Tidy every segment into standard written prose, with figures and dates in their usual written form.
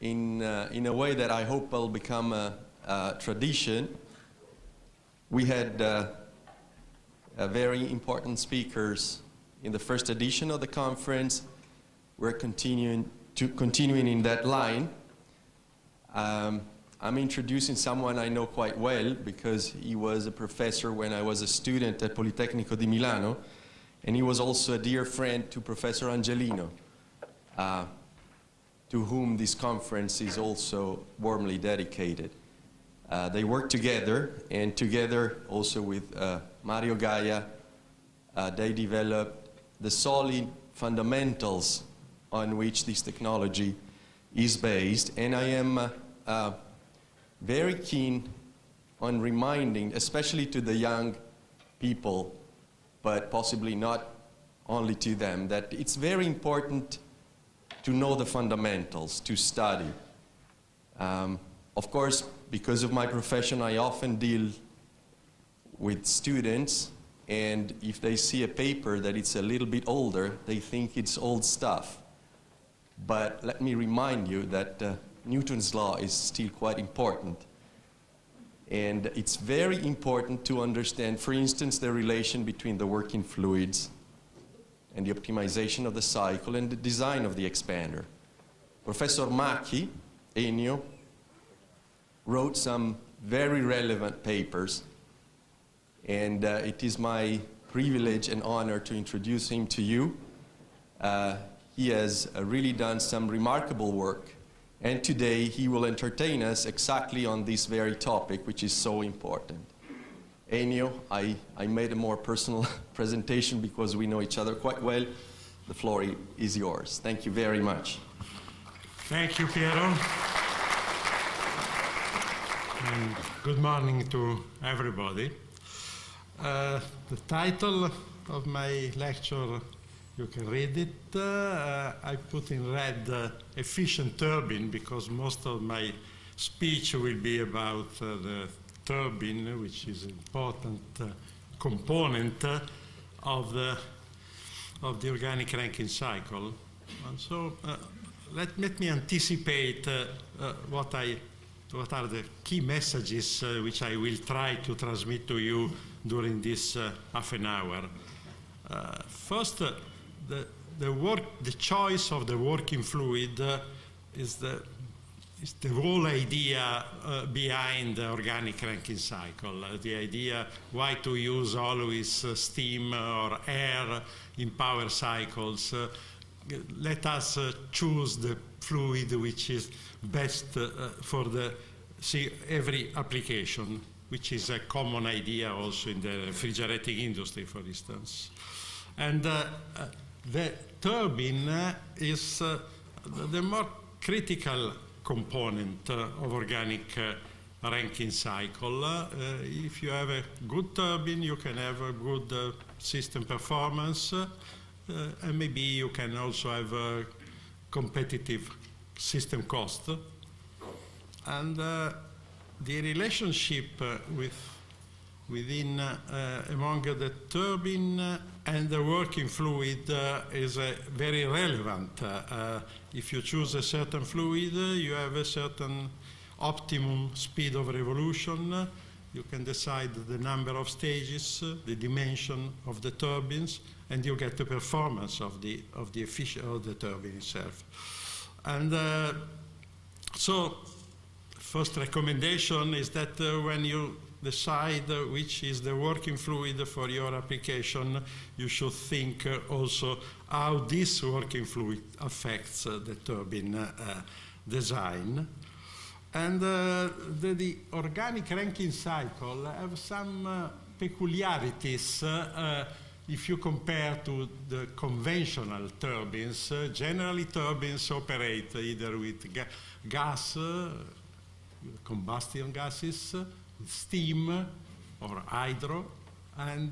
in a way that I hope will become a tradition. We had very important speakers in the first edition of the conference. We're continuing in that line. I'm introducing someone I know quite well because he was a professor when I was a student at Politecnico di Milano, and he was also a dear friend to Professor Angelino, to whom this conference is also warmly dedicated. They work together, and together also with Mario Gaia, they developed the solid fundamentals on which this technology is based. And I am very keen on reminding, especially to the young people, but possibly not only to them, that it's very important to know the fundamentals, to study. Of course, because of my profession, I often deal with students, and if they see a paper that it's a little bit older, they think it's old stuff. But let me remind you that Newton's law is still quite important. And it's very important to understand, for instance, the relation between the working fluids and the optimization of the cycle and the design of the expander. Professor Macchi, Ennio, wrote some very relevant papers, and it is my privilege and honor to introduce him to you. He has really done some remarkable work, and today he will entertain us exactly on this very topic, which is so important. Ennio, I made a more personal presentation because we know each other quite well. The floor is yours. Thank you very much. Thank you, Piero. And good morning to everybody. The title of my lecture, you can read it. I put in red efficient turbine because most of my speech will be about the turbine, which is an important component of the organic Rankine cycle. And so let me anticipate what are the key messages which I will try to transmit to you during this half an hour. First, the choice of the working fluid is the whole idea behind the organic Rankine cycle. The idea why to use always steam or air in power cycles. Let us choose the fluid which is best for every application, which is a common idea also in the refrigerating industry, for instance. And the turbine is the more critical component of organic Rankine cycle. If you have a good turbine, you can have a good system performance, and maybe you can also have a competitive system cost. And the relationship among the turbine and the working fluid is very relevant. If you choose a certain fluid, you have a certain optimum speed of revolution. You can decide the number of stages, the dimension of the turbines, and you get the performance of the turbine itself. And so, first recommendation is that when you decide which is the working fluid for your application, you should think also how this working fluid affects the turbine design. And the organic Rankine cycle have some peculiarities if you compare to the conventional turbines. Generally, turbines operate either with gas, combustion gases, steam or hydro, and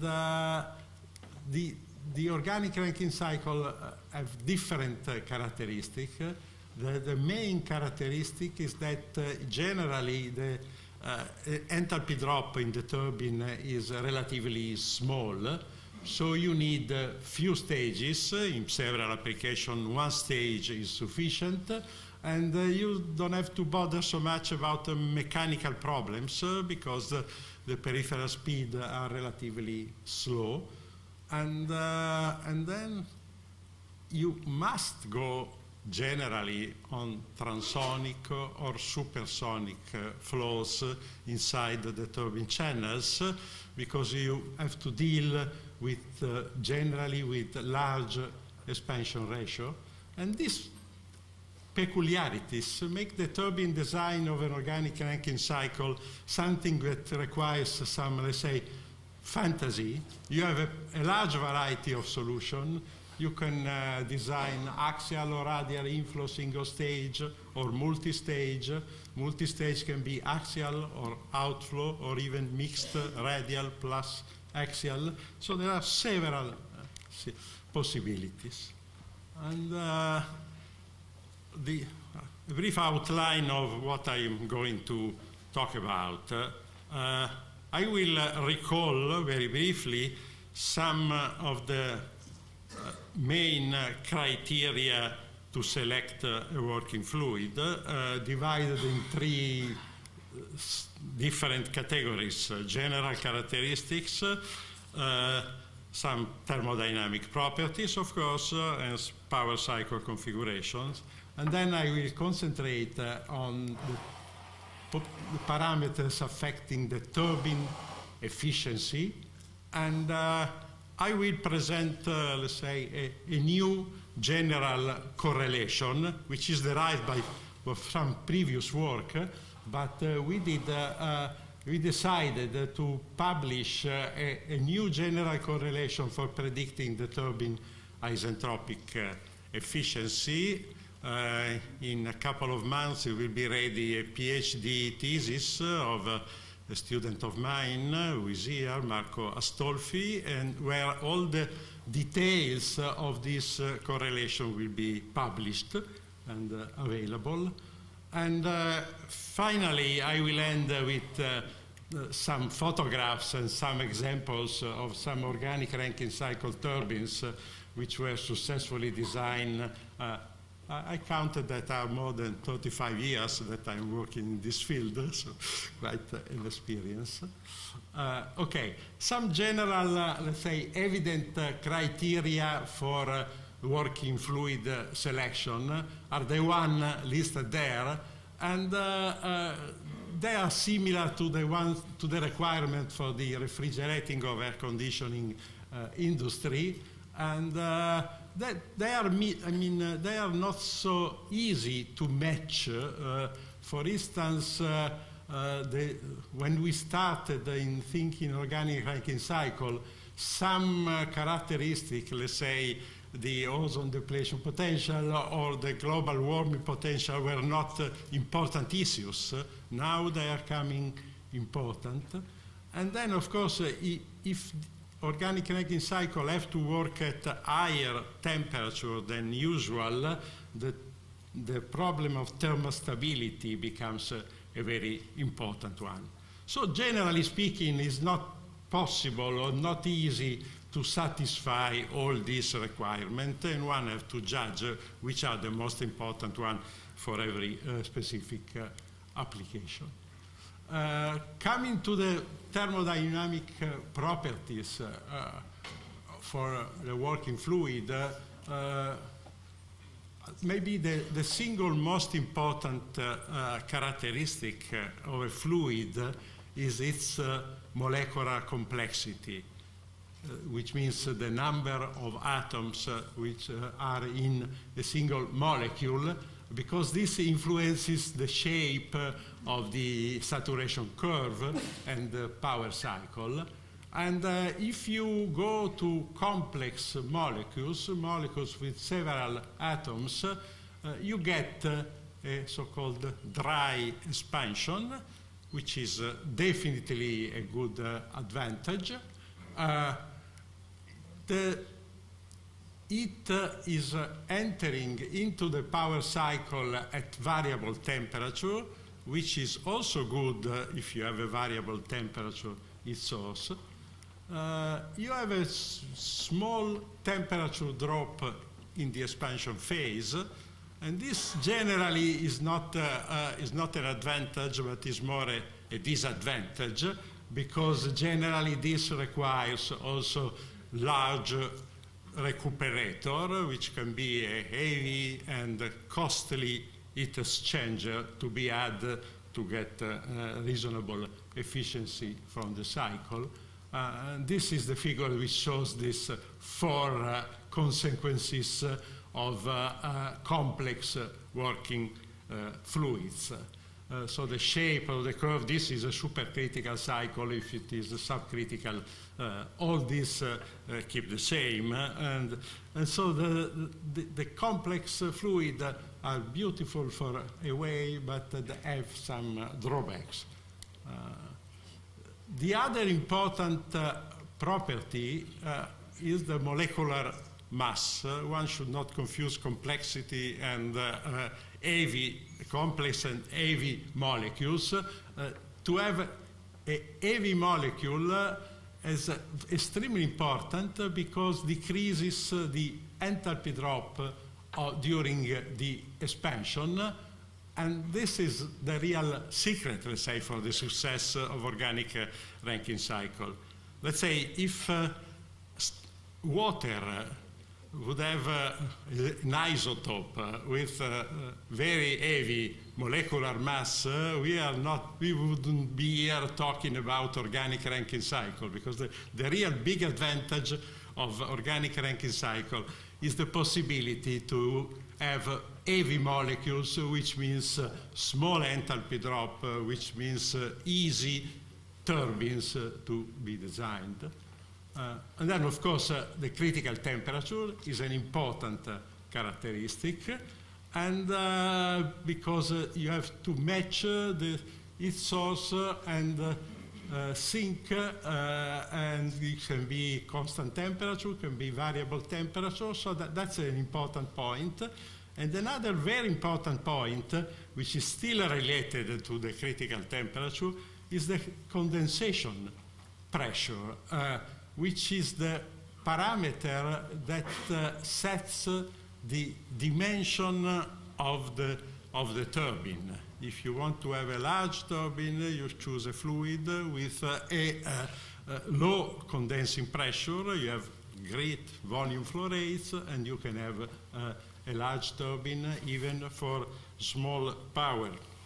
the organic Rankine cycle have different characteristics. The main characteristic is that generally the enthalpy drop in the turbine is relatively small, so you need few stages. In several applications, one stage is sufficient, and you don't have to bother so much about mechanical problems because the peripheral speed are relatively slow, and then you must go generally on transonic or supersonic flows inside the turbine channels, because you have to deal with generally with large expansion ratio, and these peculiarities make the turbine design of an organic Rankine cycle something that requires some, let's say, fantasy. You have a large variety of solutions. You can design axial or radial inflow single stage or multi-stage. Multi-stage can be axial or outflow or even mixed radial plus axial. So there are several possibilities. And a brief outline of what I'm going to talk about. I will recall very briefly some of the main criteria to select a working fluid, divided in three different categories: general characteristics, some thermodynamic properties, of course, and power cycle configurations. And then I will concentrate on the parameters affecting the turbine efficiency, and I will present, let's say, a new general correlation, which is derived from previous work, but we decided to publish a new general correlation for predicting the turbine isentropic efficiency. In a couple of months, it will be ready a PhD thesis of a student of mine who is here, Marco Astolfi, and where all the details of this correlation will be published and available. And finally, I will end with some photographs and some examples of some organic Rankine cycle turbines which were successfully designed. I counted that are more than 35 years that I'm working in this field, so quite an experience. Okay, some general, let's say, evident criteria for working fluid selection are the one listed there, and they are similar to the requirement for the refrigerating of air conditioning industry, and they are not so easy to match. For instance, when we started in thinking organic Rankine cycle, some characteristic, let's say, the ozone depletion potential or the global warming potential were not important issues. Now they are coming important. And then, of course, if organic Rankine cycle have to work at higher temperature than usual, the problem of thermostability becomes a very important one. So generally speaking, it's not possible or not easy to satisfy all these requirements, and one has to judge which are the most important ones for every specific application. Coming to the thermodynamic properties for the working fluid, maybe the single most important characteristic of a fluid is its molecular complexity, which means the number of atoms which are in a single molecule, because this influences the shape of the saturation curve and the power cycle. And if you go to complex molecules, molecules with several atoms, you get a so-called dry expansion, which is definitely a good advantage. It is entering into the power cycle at variable temperature, which is also good if you have a variable temperature heat source. You have a small temperature drop in the expansion phase, And this generally is not an advantage, but is more a disadvantage, because generally this requires also large recuperator, which can be a heavy and costly heat exchanger to be added to get reasonable efficiency from the cycle. And this is the figure which shows these four consequences of complex working fluids. So the shape of the curve, this is a supercritical cycle. If it is a subcritical, all these keep the same. And so the complex fluid are beautiful for a way, but they have some drawbacks. The other important property is the molecular mass. One should not confuse complexity and heavy, complex and heavy molecules. To have a heavy molecule is extremely important because decreases the enthalpy drop during the expansion. And this is the real secret, let's say, for the success of organic Rankine cycle. Let's say if water would have an isotope with very heavy molecular mass, we wouldn't be here talking about organic Rankine cycle, because the real big advantage of organic Rankine cycle is the possibility to have heavy molecules, which means small enthalpy drop, which means easy turbines to be designed. And then, of course, the critical temperature is an important characteristic, and because you have to match the heat source and sink, and it can be constant temperature, can be variable temperature, so that's an important point. And another very important point, which is still related to the critical temperature, is the condensation pressure, which is the parameter that sets the dimension of the turbine. If you want to have a large turbine, you choose a fluid with a low condensing pressure. You have great volume flow rates, and you can have a large turbine even for small power.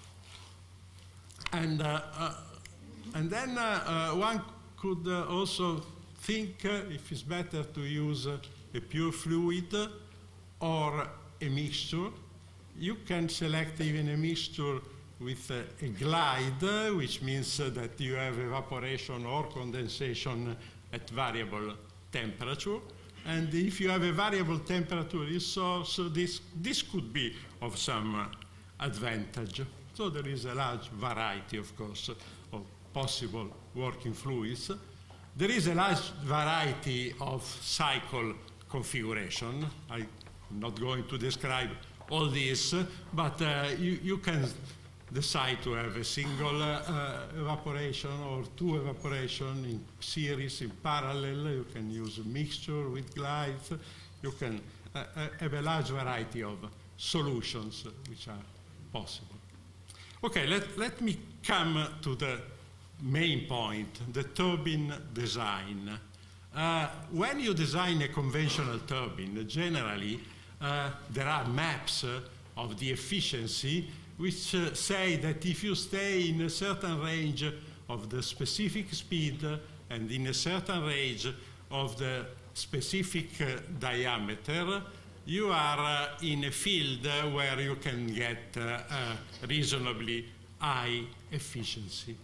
And then one could also think if it's better to use a pure fluid or a mixture. You can select even a mixture with a glide, which means that you have evaporation or condensation at variable temperature. And if you have a variable temperature source, this could be of some advantage. So there is a large variety, of course, of possible working fluids. There is a large variety of cycle configuration. I'm not going to describe all this, but you can decide to have a single evaporation or two evaporation in series, in parallel. You can use a mixture with glides. You can have a large variety of solutions which are possible. Okay, let me come to the main point, the turbine design. When you design a conventional turbine, generally there are maps of the efficiency which say that if you stay in a certain range of the specific speed and in a certain range of the specific diameter, you are in a field where you can get reasonably high efficiency.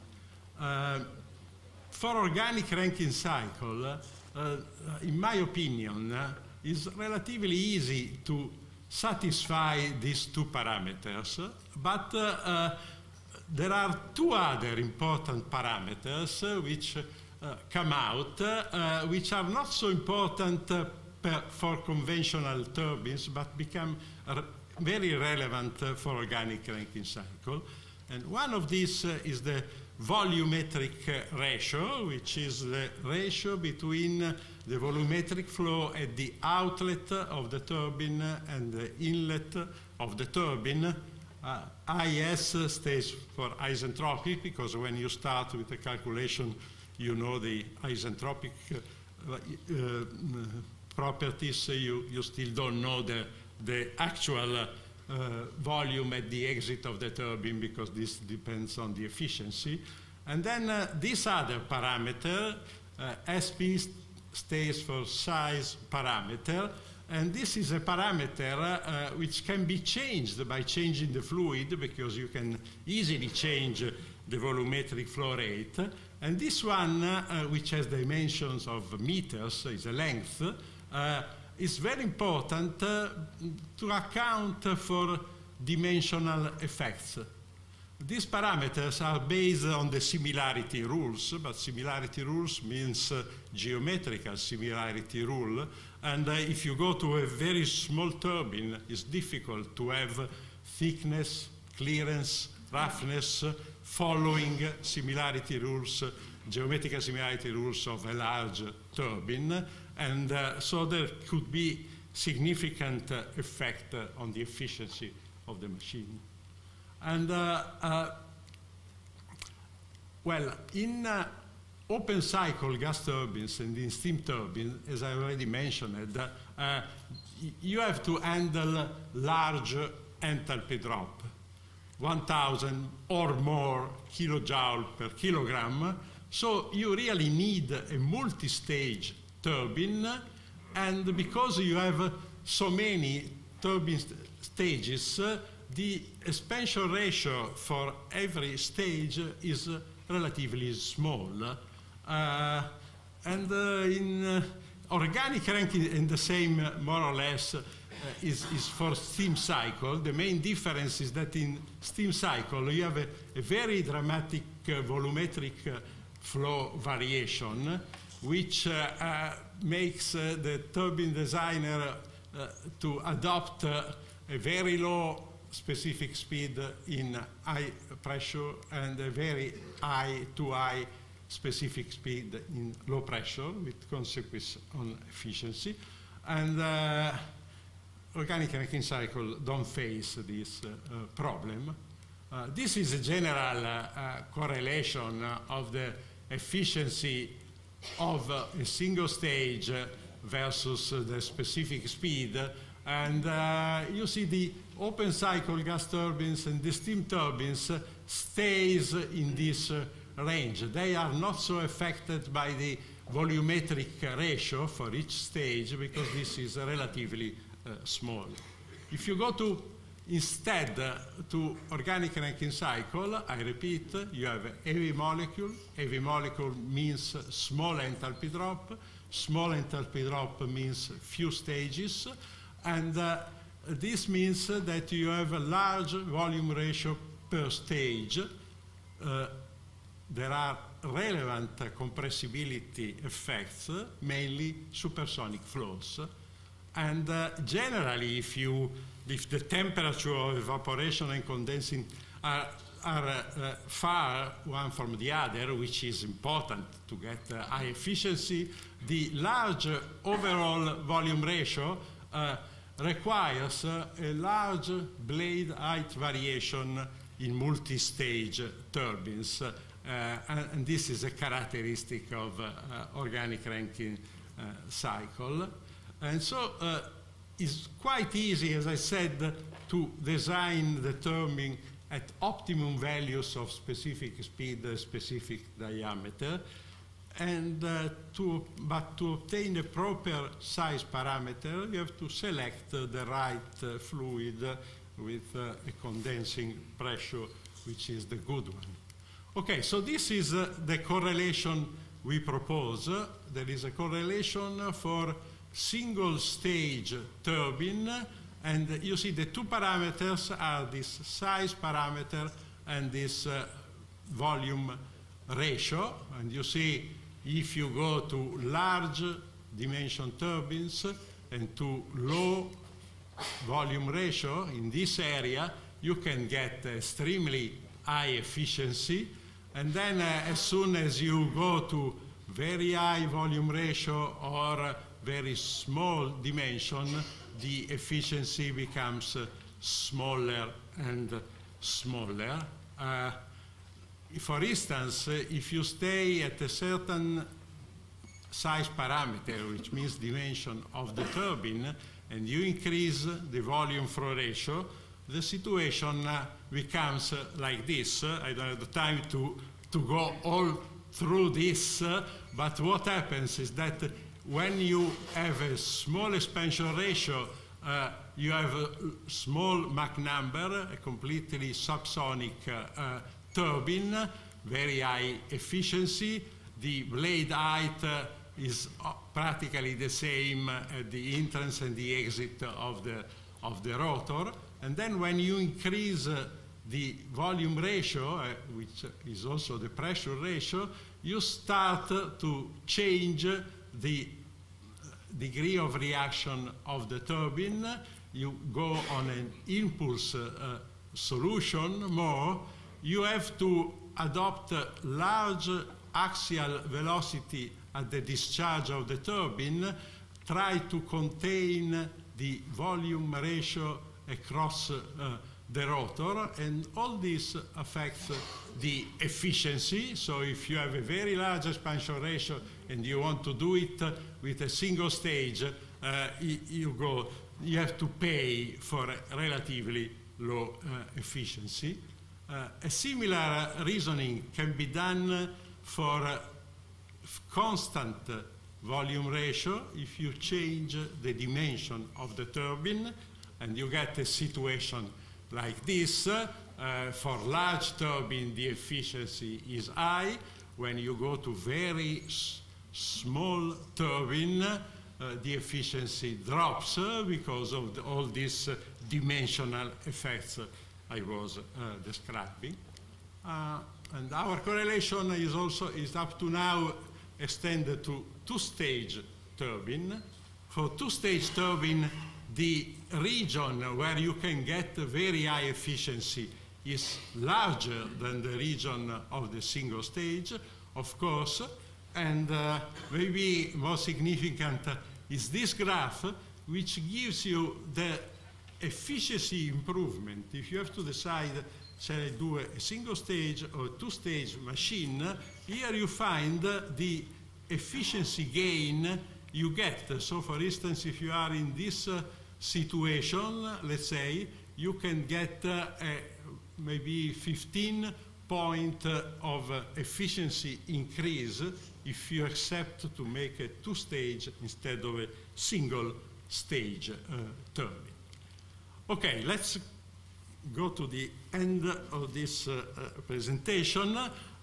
For organic Rankine cycle, in my opinion, it's relatively easy to satisfy these two parameters, but there are two other important parameters which come out, which are not so important for conventional turbines, but become very relevant for organic Rankine cycle. And one of these is the volumetric ratio, which is the ratio between the volumetric flow at the outlet of the turbine and the inlet of the turbine. IS stands for isentropic, because when you start with the calculation, you know the isentropic properties. You still don't know the actual volume at the exit of the turbine, because this depends on the efficiency. And then this other parameter, SP, stands for size parameter. And this is a parameter which can be changed by changing the fluid, because you can easily change the volumetric flow rate. And this one, which has dimensions of meters, is a length, is very important to account for dimensional effects. These parameters are based on the similarity rules, but similarity rules means geometrical similarity rule. And if you go to a very small turbine, it's difficult to have thickness, clearance, roughness, following similarity rules, geometrical similarity rules of a large turbine. And so there could be significant effect on the efficiency of the machine. And well, in open cycle gas turbines and in steam turbines, as I already mentioned, you have to handle large enthalpy drop, 1,000 or more kilojoule per kilogram. So you really need a multi-stage turbine, and because you have so many turbine stages, the expansion ratio for every stage is relatively small. And in organic cranking, and the same more or less is for steam cycle. The main difference is that in steam cycle you have a very dramatic volumetric flow variation, which makes the turbine designer to adopt a very low specific speed in high pressure and a very high to high specific speed in low pressure, with consequence on efficiency. And organic cranking cycle don't face this problem. This is a general correlation of the efficiency of a single stage versus the specific speed. And you see the open cycle gas turbines and the steam turbines stays in this range. They are not so affected by the volumetric ratio for each stage, because this is relatively small. If you go to instead to organic cranking cycle, I repeat, you have heavy molecule. Heavy molecule means small enthalpy drop. Small enthalpy drop means few stages. And this means that you have a large volume ratio per stage. There are relevant compressibility effects, mainly supersonic flows. And generally, if the temperature of evaporation and condensing are far one from the other, which is important to get high efficiency, the large overall volume ratio requires a large blade height variation in multi-stage turbines. And this is a characteristic of organic cranking cycle. And so it's quite easy, as I said, to design the turbine at optimum values of specific speed, specific diameter. And but to obtain a proper size parameter, you have to select the right fluid with a condensing pressure, which is the good one. Okay, so this is the correlation we propose. There is a correlation for single stage turbine, and you see the two parameters are this size parameter and this volume ratio. And you see, if you go to large dimension turbines and to low volume ratio in this area, you can get extremely high efficiency. And then as soon as you go to very high volume ratio or very small dimension, the efficiency becomes smaller and smaller. For instance, if you stay at a certain size parameter, which means dimension of the turbine, and you increase the volume flow ratio, the situation becomes like this. I don't have the time to go all through this, but what happens is that when you have a small expansion ratio, you have a small Mach number, a completely subsonic turbine, very high efficiency. The blade height is practically the same at the entrance and the exit of the rotor. And then when you increase the volume ratio, which is also the pressure ratio, you start to change the degree of reaction of the turbine. You go on an impulse solution more. You have to adopt a large axial velocity at the discharge of the turbine, try to contain the volume ratio across the rotor, and all this affects the efficiency. So if you have a very large expansion ratio and you want to do it with a single stage, you have to pay for a relatively low efficiency. A similar reasoning can be done for constant volume ratio. If you change the dimension of the turbine, and you get a situation like this. For large turbine, the efficiency is high. When you go to very small turbine, the efficiency drops because of all these dimensional effects I was describing. And our correlation is up to now extended to two-stage turbine. For two-stage turbine, the region where you can get very high efficiency is larger than the region of the single stage, of course. And maybe more significant is this graph, which gives you the efficiency improvement. If you have to decide, shall I do a single stage or two-stage machine, here you find the efficiency gain you get. So for instance, if you are in this situation, let's say, you can get maybe 15 point of efficiency increase if you accept to make a two-stage instead of a single-stage turbine. Okay, let's go to the end of this presentation.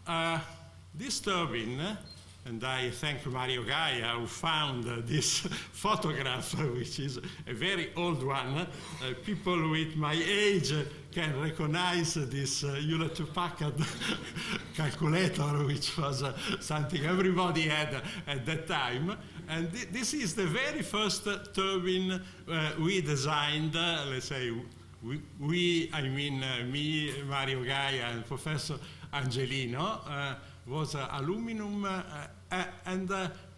This turbine, and I thank Mario Gaia who found this photograph, which is a very old one. People with my age can recognize this Hewlett-Packard calculator, which was something everybody had at that time. And this is the very first turbine we designed, let's say, I mean me, Mario Gaia, and Professor Angelino, was aluminum, and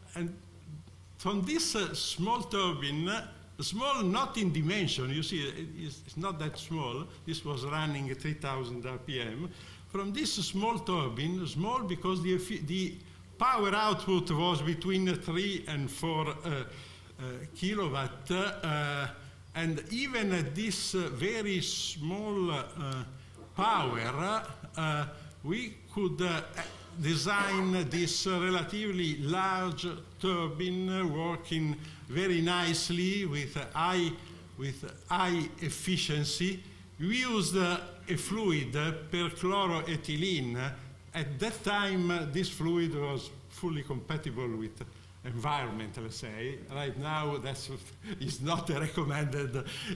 from this small turbine, small not in dimension, you see, it's not that small, this was running at 3,000 RPM. From this small turbine, small because the power output was between 3 and 4 kilowatt, and even at this very small power, we could design this relatively large turbine working very nicely with high efficiency. We used a fluid, perchloroethylene. At that time, this fluid was fully compatible with environment, let's say. Right now, is not a recommended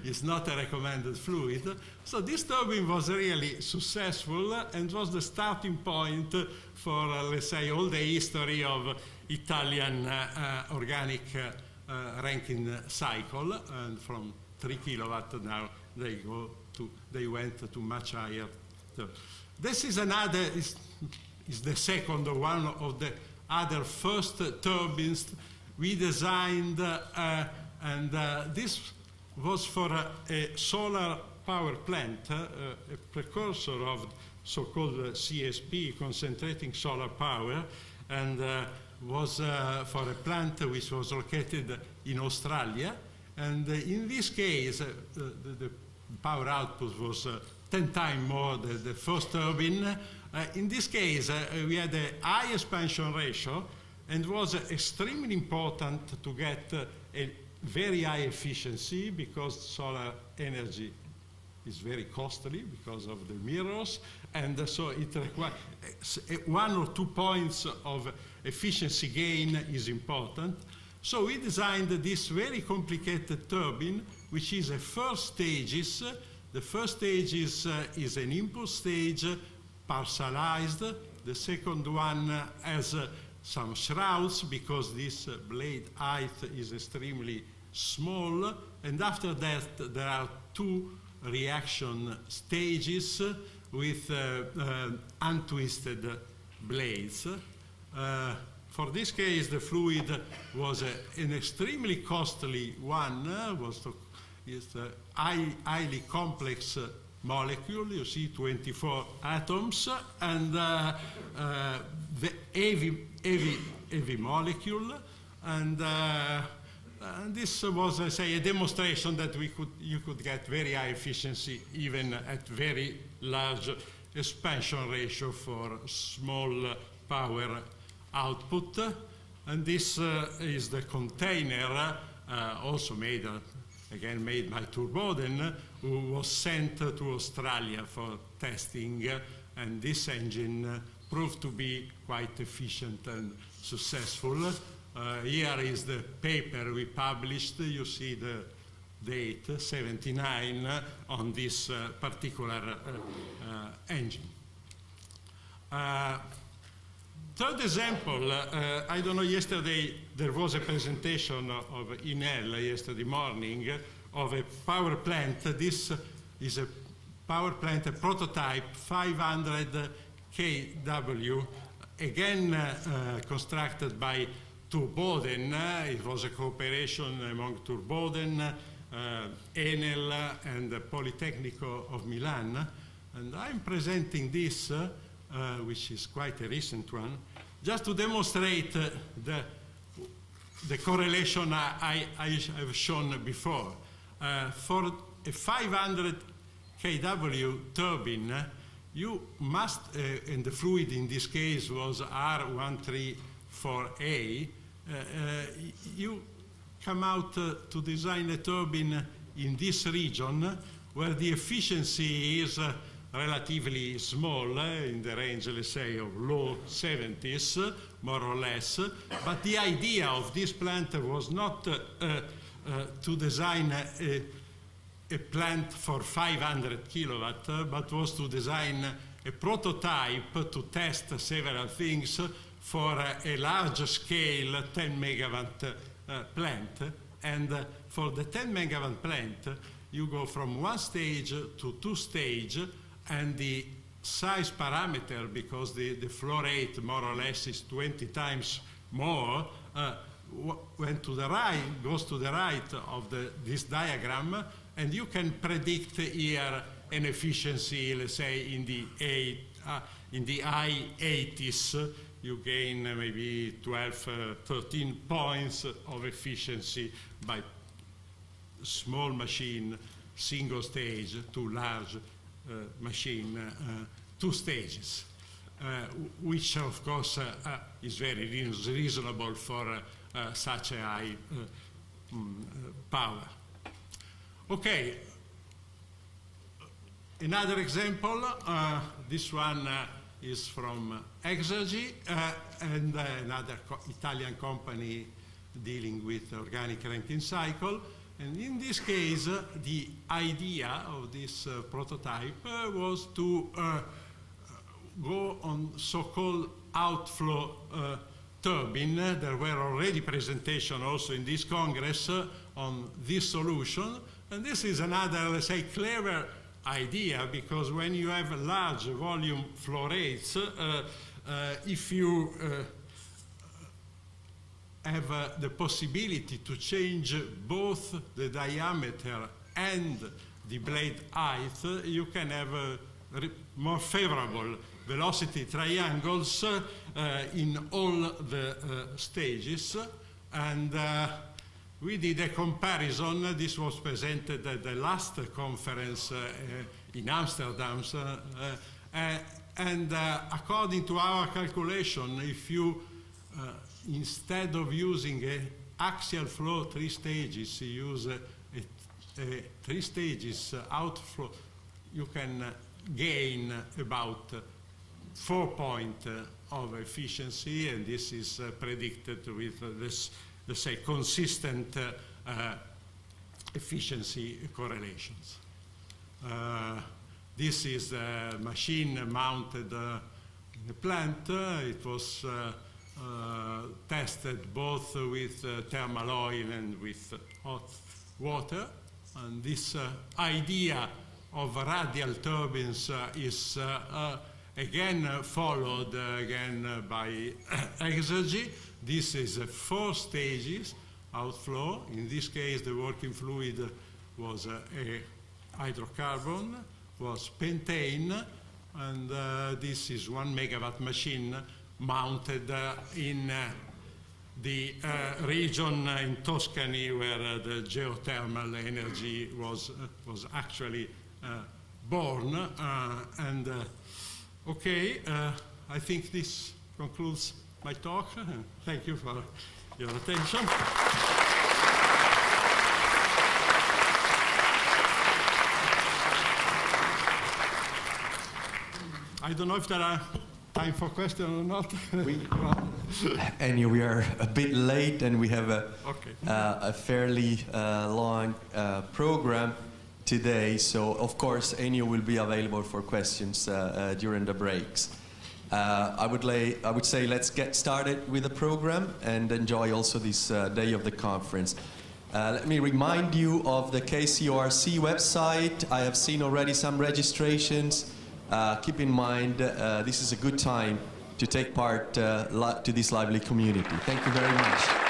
fluid. So this turbine was really successful and was the starting point for, let's say, all the history of Italian organic Rankine cycle. And from 3 kilowatt now they went to much higher. This is another. is the second one of the other first turbines we designed, and this was for a solar power plant, a precursor of so-called CSP, concentrating solar power, and was for a plant which was located in Australia. And in this case, the power output was 10 times more than the first turbine. In this case, we had a high expansion ratio, and it was extremely important to get a very high efficiency, because solar energy is very costly because of the mirrors, and so it requires 1 or 2 points of efficiency gain is important. So we designed this very complicated turbine, which is a first stages. The first stage is an impulse stage, parcellized. The second one has some shrouds, because this blade height is extremely small. And after that, there are 2 reaction stages with untwisted blades. For this case, the fluid was an extremely costly one. It's a highly complex molecule. You see 24 atoms, and the heavy molecule. And this was, I say, a demonstration that you could get very high efficiency even at very large expansion ratio for small power output. And this is the container, also made, again made by Turboden, who was sent to Australia for testing, and this engine proved to be quite efficient and successful. Here is the paper we published. You see the date, 79, on this particular engine. Third example, I don't know, yesterday there was a presentation of Enel yesterday morning of a power plant. This is a power plant, a prototype, 500 kW, again constructed by Turboden. It was a cooperation among Turboden, Enel, and the Politecnico of Milan. And I'm presenting this, which is quite a recent one, just to demonstrate the correlation I have shown before. For a 500 kW turbine, you must, and the fluid in this case was R134A, you come out to design a turbine in this region where the efficiency is relatively small, in the range, let's say, of low 70s, more or less. But the idea of this plant was not to design a plant for 500 kilowatt, but was to design a prototype to test several things for a large scale 10 megawatt plant. And for the 10 megawatt plant, you go from 1 stage to 2 stage, and the size parameter, because the flow rate more or less is 20 times more, went to the right, goes to the right of this diagram, and you can predict here an efficiency, let's say, in the high 80s. You gain maybe 12, 13 points of efficiency by small machine, single stage, to large machine, 2 stages, which of course is very reasonable for such a high power. Okay, another example, this one is from Exergy, and another Italian company dealing with organic Rankine cycle. And in this case, the idea of this prototype was to go on so-called outflow turbine. There were already presentations also in this Congress on this solution. And this is another, let's say, clever idea, because when you have large volume flow rates, if you have the possibility to change both the diameter and the blade height, you can have more favorable velocity triangles in all the stages. And we did a comparison. This was presented at the last conference in Amsterdam. And according to our calculation, if you, instead of using an axial flow 3 stages, you use a 3 stages outflow, you can gain about 4 points of efficiency, and this is predicted with this, let's say, consistent efficiency correlations. This is a machine mounted in the plant. It was tested both with thermal oil and with hot water. And this idea of radial turbines is again followed by Exergy. This is 4 stages outflow. In this case, the working fluid was a hydrocarbon, was pentane, and this is 1 megawatt machine mounted in the region in Tuscany where the geothermal energy was actually born. Okay, I think this concludes my talk. Thank you for your attention. I don't know if there are time for questions or not. And we are a bit late, and we have a fairly long program today. So, of course, Ennio will be available for questions during the breaks. I would say let's get started with the program and enjoy also this day of the conference. Let me remind you of the KCORC website. I have seen already some registrations. Keep in mind, this is a good time to take part to this lively community. Thank you very much.